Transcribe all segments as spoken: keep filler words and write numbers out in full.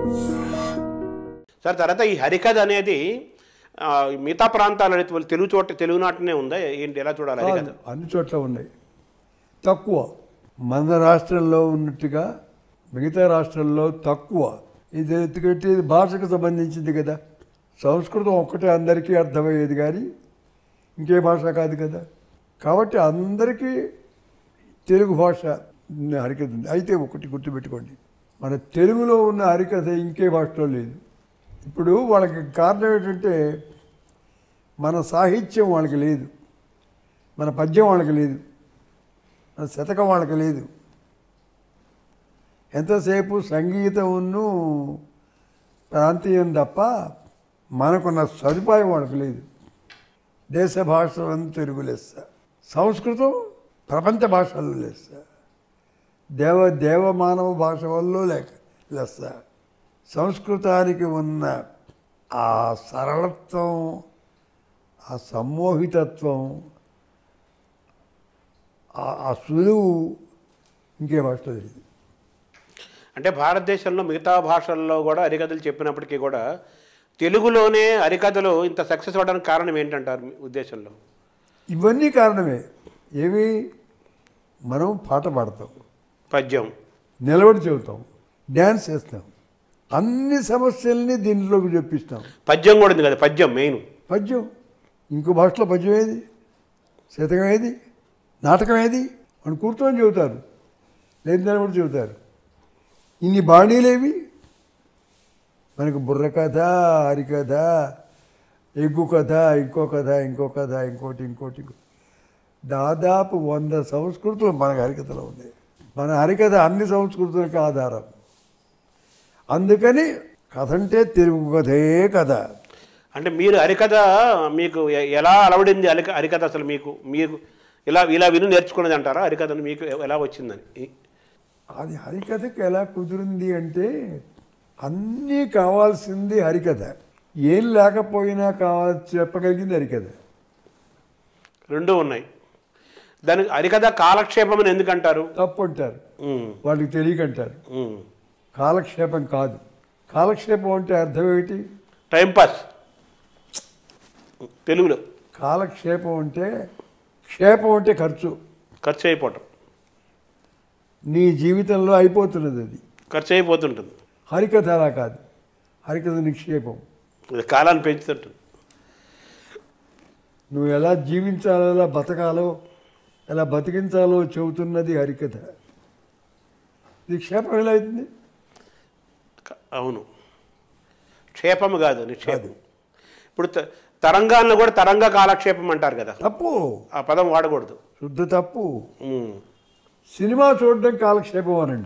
Sir తర్వాత ఈ హరికథ అనేది మిగతా ప్రాంతాల తెలుగు చోట తెలుగునాటనే ఉందా ఏంటి ఎలా చూడాలి హరికథ? అన్ని చోట్ల ఉన్నాయి, తక్కువ. మన రాష్ట్రంలో ఉన్నట్టుగా మిగతా రాష్ట్రాల్లో తక్కువ. ఇది ఎందుకంటే ఇది భాషకు సంబంధించింది కదా. సంస్కృతం ఒక్కటే అందరికీ అర్థమయ్యేది కానీ ఇంకే భాష కాదు కదా. కాబట్టి అందరికీ తెలుగు భాష హరికథ ఉంది. అయితే ఒకటి గుర్తుపెట్టుకోండి, మన తెలుగులో ఉన్న హరికథ ఇంకే భాషలో లేదు. ఇప్పుడు వాళ్ళకి కారణం ఏంటంటే మన సాహిత్యం వాళ్ళకి లేదు, మన పద్యం వాళ్ళకి లేదు, మన శతకం వాళ్ళకి లేదు. ఎంతసేపు సంగీతమును ప్రాంతీయం తప్ప మనకున్న సదుపాయం వాళ్ళకి లేదు. దేశ భాషలందు తెలుగు లెస్స, సంస్కృతం ప్రపంచ భాషల్లో లెస్స, దేవ దేవమానవ భాష వల్ల లేక లెస్స. సంస్కృతానికి ఉన్న ఆ సరళత్వం, ఆ సమ్మోహితత్వం, ఆ సులువు ఇంకే భాషలో లేదు. అంటే భారతదేశంలో మిగతా భాషల్లో కూడా హరికథలు చెప్పినప్పటికీ కూడా తెలుగులోనే హరికథలు ఇంత సక్సెస్ అవ్వడానికి కారణం ఏంటంటారు మీ ఉద్దేశంలో? ఇవన్నీ కారణమే. ఏమి, మనం పాట పాడతాం, పద్యం నిలబడి చెబుతాం, డ్యాన్స్ చేస్తాం, అన్ని సమస్యల్ని దీనిలోకి చెప్పిస్తాం. పద్యం కూడా ఉంది కదా, పద్యం మెయిన్. పద్యం ఇంకో భాషలో పద్యం ఏది, శతకం ఏది, నాటకం ఏది అని కూర్చొని చెబుతారు, లేదు నిలబడి చెబుతారు. ఇన్ని బాణీలేవి మనకు, బుర్ర కథ, హరికథ, ఎగ్గు కథ, ఇంకో కథ, ఇంకో కథ, ఇంకోటి ఇంకోటి దాదాపు వంద సంస్కృతులు మనకు హరికథలో ఉన్నాయి. మన హరికథ అన్ని సంస్కృతులకు ఆధారం. అందుకని కథ అంటే తెలుగు కథే కథ. అంటే మీరు హరికథ మీకు ఎలా అలవడింది? హరిక హరికథ అసలు మీకు మీరు ఇలా ఇలా విను నేర్చుకున్నది అంటారా? హరికథను మీకు ఎలా వచ్చిందని? అది హరికథకి ఎలా కుదిరింది అంటే, అన్నీ కావాల్సింది హరికథ, ఏం లేకపోయినా కావాలి చెప్పగలిగింది హరికథ. రెండు ఉన్నాయి. దానికి హరికథ కాలక్షేపం అని ఎందుకంటారు? తప్పు అంటారు, వాళ్ళకి తెలియకంటారు. కాలక్షేపం కాదు. కాలక్షేపం అంటే అర్థం ఏమిటి? టైంపాస్ తెలుగులో. కాలక్షేపం అంటే, క్షేపం అంటే ఖర్చు, ఖర్చు అయిపోవటం. నీ జీవితంలో అయిపోతున్నది, అది ఖర్చు అయిపోతుంటుంది. హరికథ అలా కాదు, హరికథ నిక్షేపం, కాలాన్ని పెంచుతుంటుంది. నువ్వు ఎలా జీవించాలో, ఎలా బతకాలో, ఎలా బతికించాలో చెబుతున్నది హరికథ. నిక్షేపం ఎలా అవుతుంది? అవును, క్షేపము కాదు నిక్షేపం. ఇప్పుడు తరంగాలను కూడా తరంగ కాలక్షేపం అంటారు కదా. తప్పు, ఆ పదం వాడకూడదు, శుద్ధ తప్పు. సినిమా చూడడం కాలక్షేపం అనండి,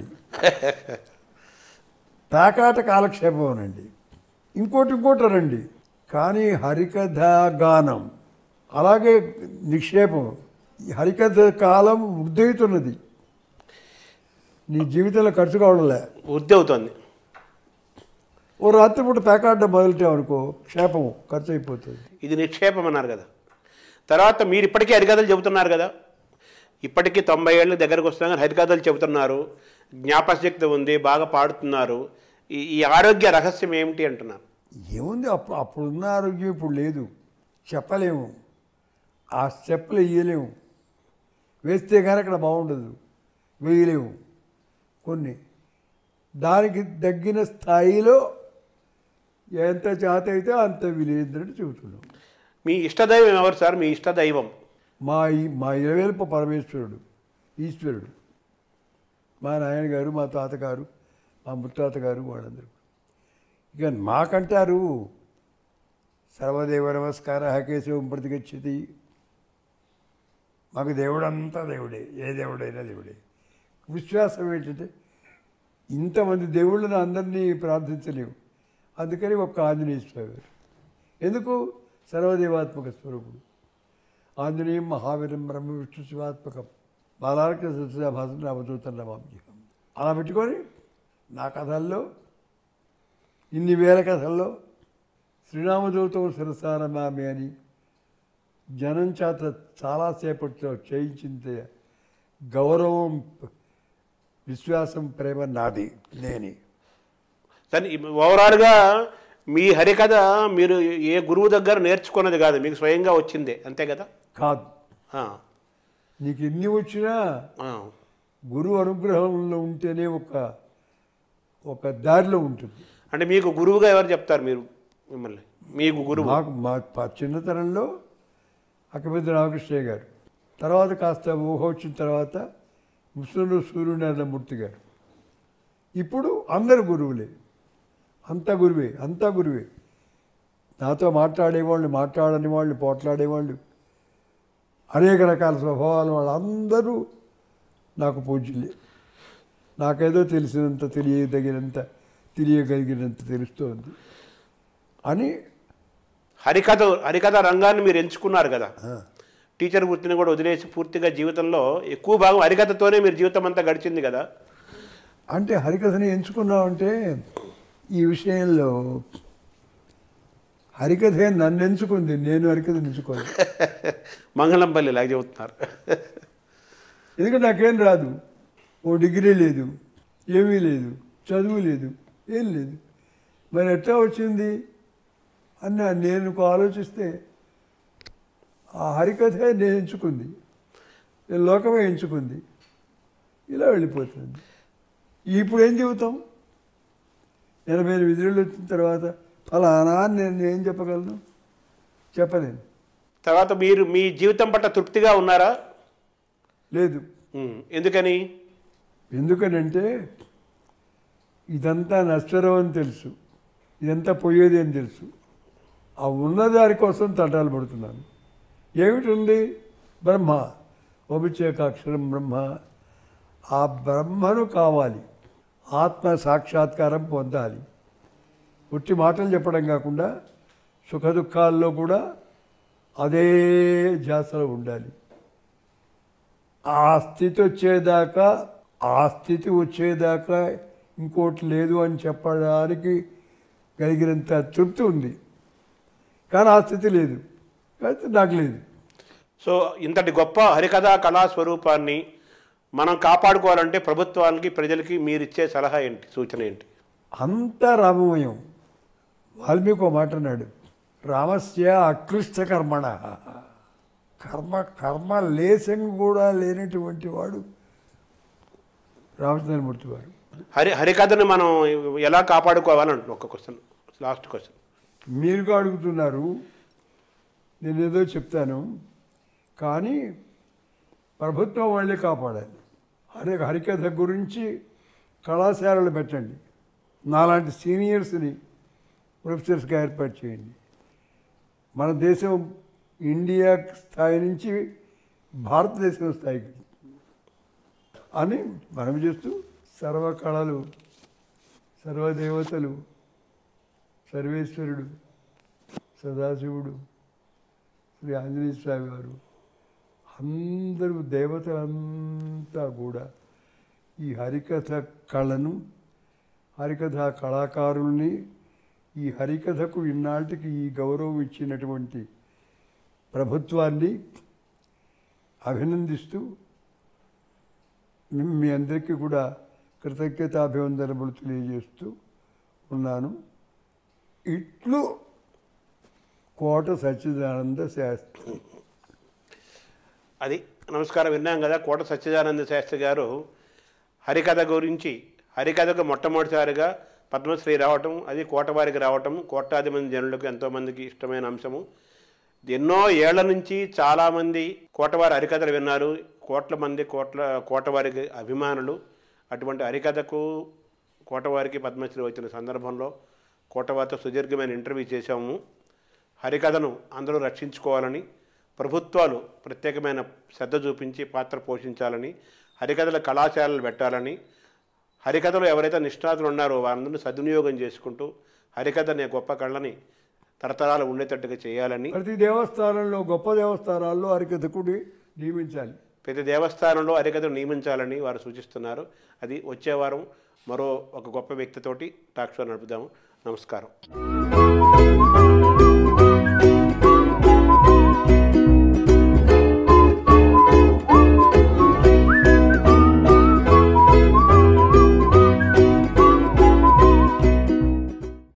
పేకాట కాలక్షేపం అనండి, ఇంకోటి ఇంకోటి అనండి. కానీ హరికథ గానం అలాగే నిక్షేపం. హరికథ కాలం వృద్ధి అవుతున్నది, నీ జీవితంలో ఖర్చు కావడంలే, వృద్ధి అవుతుంది. ఓ రాత్రిపూట పేకాడడం మొదలెట్టామనుకో, క్షేపం ఖర్చు అయిపోతుంది. ఇది నిక్షేపం అన్నారు కదా. తర్వాత మీరు ఇప్పటికీ హరికథలు చెబుతున్నారు కదా, ఇప్పటికీ తొంభై ఏళ్ళ దగ్గరకు వస్తున్నా కానీ హరికథలు చెబుతున్నారు, జ్ఞాపశక్తి ఉంది, బాగా పాడుతున్నారు. ఈ ఈ ఆరోగ్య రహస్యం ఏమిటి అంటున్నారు? ఏముంది, అప్పుడు అప్పుడున్న ఆరోగ్యం ఇప్పుడు లేదు, చెప్పలేము. ఆ స్టెప్పులు వేయలేము, వేస్తే కానీ అక్కడ బాగుండదు, వేయలేము. కొన్ని దానికి తగ్గిన స్థాయిలో ఎంత చేత అయితే అంత విలేదని చెబుతున్నాం. మీ ఇష్టదైవం ఎవరు సార్? మీ ఇష్టదైవం? మా మా ఇరవేల్ప పరమేశ్వరుడు, ఈశ్వరుడు. మా నాయనగారు, మా తాతగారు, మా ముత్తాతగారు, వాళ్ళందరూ. ఇక మాకంటారు సర్వదేవ నమస్కార కేశవం ప్రతిగచ్చతి. మాకు దేవుడంతా దేవుడే, ఏ దేవుడైనా దేవుడే. విశ్వాసం ఏంటంటే, ఇంతమంది దేవుళ్ళని అందరినీ ప్రార్థించలేవు, అందుకని ఒక్క ఆంజనేయ స్వామి. ఎందుకు? సర్వదేవాత్మక స్వరూపుడు. ఆంజనేయం మహావీరం బ్రహ్మ విష్ణు శివాత్మకం బాలార్క సత్యభాసం రామదూతం నమామ్యహం. అలా పెట్టుకొని నా కథల్లో, ఇన్ని వేల కథల్లో శ్రీరామదూతం శిరసానమామి అని జనం చేత చాలాసేపట్లో చేయించింది. గౌరవం, విశ్వాసం, ప్రేమ నాది, నేని. దాని ఓవరాల్గా మీ హరికథ మీరు ఏ గురువు దగ్గర నేర్చుకున్నది కాదు, మీకు స్వయంగా వచ్చిందే, అంతే కదా? కాదు, ఆ, నీకు ఎన్ని వచ్చినా ఆ. గురువు అనుగ్రహంలో ఉంటేనే ఒక ఒక దారిలో ఉంటుంది. అంటే మీకు గురువుగా ఎవరు చెప్తారు మీరు మిమ్మల్ని? మీకు గురువు? మాకు మా ప- చిన్నతనంలో అక్కపెద్ద రామకృష్ణయ్య గారు, తర్వాత కాస్త ఊహ వచ్చిన తర్వాత ముస్లింలు సూర్యనారాయణమూర్తి గారు. ఇప్పుడు అందరు గురువులే, అంతా గురువే, అంతా గురువే. నాతో మాట్లాడేవాళ్ళు, మాట్లాడని వాళ్ళు, పోట్లాడేవాళ్ళు, అనేక రకాల స్వభావాల వాళ్ళు అందరూ నాకు పూజ్యులే. నాకేదో తెలిసినంత, తెలియదగినంత, తెలియగలిగినంత తెలుస్తోంది అని. హరికథ హరికథ రంగాన్ని మీరు ఎంచుకున్నారు కదా, టీచర్ వృత్తిని కూడా వదిలేసి పూర్తిగా జీవితంలో ఎక్కువ భాగం హరికథతోనే మీరు జీవితం అంతా గడిచింది కదా. అంటే హరికథని ఎంచుకున్నామంటే ఈ విషయంలో హరికథే నన్ను ఎంచుకుంది, నేను హరికథ ఎంచుకోలేదు. మంగళంపల్లి లాగా చెబుతున్నారు. ఎందుకంటే నాకేం రాదు, ఓ డిగ్రీ లేదు, ఏమీ లేదు, చదువు లేదు, ఏం లేదు. మరి ఎట్లా వచ్చింది అని నేను ఆలోచిస్తే ఆ హరికథే నేను ఎంచుకుంది, నేను లోకమే ఎంచుకుంది, ఇలా వెళ్ళిపోతుంది. ఇప్పుడు ఏం చెబుతాం? ఎనభై విధులు వచ్చిన తర్వాత ఫలానా నేను ఏం చెప్పగలను? చెప్పలేను. తర్వాత మీరు మీ జీవితం పట్ల తృప్తిగా ఉన్నారా? లేదు. ఉమ్, ఎందుకని? ఎందుకనంటే ఇదంతా నష్టరం అని తెలుసు, ఇదంతా పోయేది అని తెలుసు. ఆ ఉన్నదాని కోసం తంటాలు పడుతున్నాను. ఏమిటి ఉంది? బ్రహ్మ, ఓపిచేక అక్షరం బ్రహ్మ. ఆ బ్రహ్మను కావాలి, ఆత్మ సాక్షాత్కారం పొందాలి. ఉట్టి మాటలు చెప్పడం కాకుండా సుఖ దుఃఖాల్లో కూడా అదే ధ్యాసలో ఉండాలి. ఆ స్థితి వచ్చేదాకా, ఆ స్థితి వచ్చేదాకా ఇంకోటి లేదు అని చెప్పడానికి కలిగినంత తృప్తి ఉంది. కానీ ఆ స్థితి లేదు, కాబట్టి నాకు లేదు. సో ఇంతటి గొప్ప హరికథా కళా స్వరూపాన్ని మనం కాపాడుకోవాలంటే ప్రభుత్వానికి, ప్రజలకి మీరిచ్చే సలహా ఏంటి, సూచన ఏంటి? అంతా రామమయం. వాల్మీకి ఒక మాట అన్నాడు, రామస్య అక్లిష్ట కర్మణ. కర్మ కర్మ లేశం కూడా లేనటువంటి వాడు రామచంద్రమూర్తి వారు. హరి హరికథని మనం ఎలా కాపాడుకోవాలంటున్నాం? ఒక క్వశ్చన్, లాస్ట్ క్వశ్చన్. మీరు అడుగుతున్నారు, నేను ఏదో చెప్తాను, కానీ ప్రభుత్వం వాళ్ళే కాపాడాలి. హరి హరికథ గురించి కళాశాలలు పెట్టండి, నాలాంటి సీనియర్స్ని ప్రొఫెసర్స్గా ఏర్పాటు చేయండి. మన దేశం ఇండియా స్థాయి నుంచి భారతదేశం స్థాయికి అని మనం చేస్తూ సర్వకళలు, సర్వదేవతలు, సర్వేశ్వరుడు, సదాశివుడు, శ్రీ ఆంజనేయ స్వామి వారు, అందరూ దేవతలంతా కూడా ఈ హరికథ కళను, హరికథ కళాకారుల్ని, ఈ హరికథకు ఇన్నాటికి ఈ గౌరవం ఇచ్చినటువంటి ప్రభుత్వాన్ని అభినందిస్తూ మీ అందరికీ కూడా కృతజ్ఞతాభివందనములు తెలియజేస్తూ ఉన్నాను. ఇట్లు కోట సచ్చిదానంద శాస్త్రి. అది నమస్కారం. విన్నాం కదా, కోట సచ్చిదానంద శాస్త్రి గారు హరికథ గురించి, హరికథకు మొట్టమొదటిసారిగా పద్మశ్రీ రావటం, అది కోటవారికి రావటం, కోట్లాది మంది జనులకు ఎంతోమందికి ఇష్టమైన అంశము. ఎన్నో ఏళ్ల నుంచి చాలామంది కోటవారి హరికథలు విన్నారు, కోట్ల మంది కోట్ల కోటవారికి అభిమానులు. అటువంటి హరికథకు కోటవారికి పద్మశ్రీ వచ్చిన సందర్భంలో కోటవారితో సుదీర్ఘమైన ఇంటర్వ్యూ చేశాము. హరికథను అందరూ రక్షించుకోవాలని, ప్రభుత్వాలు ప్రత్యేకమైన శ్రద్ధ చూపించి పాత్ర పోషించాలని, హరికథల కళాశాలలు పెట్టాలని, హరికథలో ఎవరైతే నిష్ణాతులు ఉన్నారో వారందరినీ సద్వినియోగం చేసుకుంటూ హరికథ అనే గొప్ప కళని తరతరాలు ఉండేటట్టుగా చేయాలని, ప్రతి దేవస్థానంలో, గొప్ప దేవస్థానాల్లో హరికథకుడి నియమించాలి, ప్రతి దేవస్థానంలో హరికథను నియమించాలని వారు సూచిస్తున్నారు. అది వచ్చే వారం మరో ఒక గొప్ప వ్యక్తితోటి టాక్ షో నడుపుదాము. నమస్కారం.